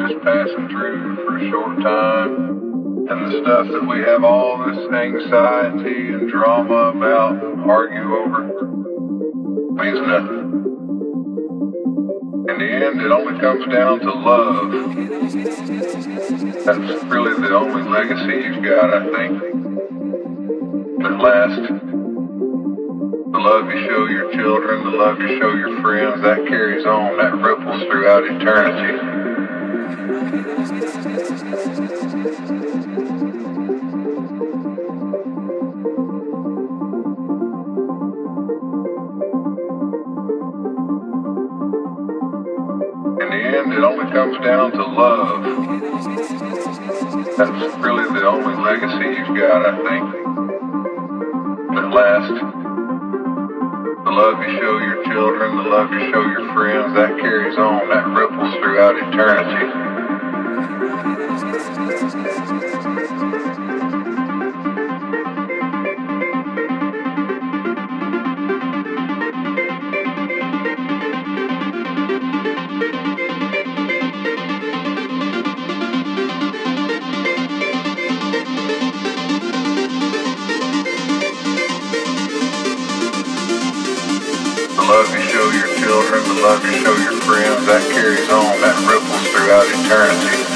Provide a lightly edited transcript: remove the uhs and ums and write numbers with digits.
just passing through for a short time. And the stuff that we have all this anxiety and drama about and argue over means nothing. In the end, it only comes down to love. That's really the only legacy you've got, I think, that lasts. The love you show your children, the love you show your friends, that carries on, that ripples throughout eternity. In the end, it only comes down to love. That's really the only legacy you've got, I think, that lasts. The love you show your children, the love you show your friends, that carries on, that ripples throughout eternity. The love you show your children, the love you show your friends, that carries on, that ripples throughout eternity.